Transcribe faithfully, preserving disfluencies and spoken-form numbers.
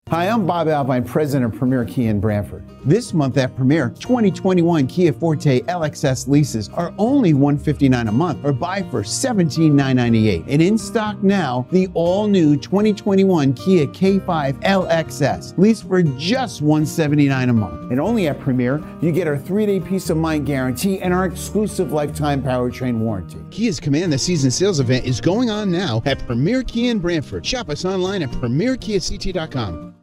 Hi, I'm Bob Alvine, president of Premier Kia in Brantford. This month at Premier, twenty twenty-one Kia Forte L X S leases are only one hundred fifty-nine dollars a month or buy for seventeen thousand nine hundred ninety-eight dollars. And in stock now, the all-new twenty twenty-one Kia K five L X S, leased for just one hundred seventy-nine dollars a month. And only at Premier, you get our three-day peace of mind guarantee and our exclusive lifetime powertrain warranty. Kia's Command the Season sales event is going on now at Premier Kia in Brantford. Shop us online at premier kia c t dot com.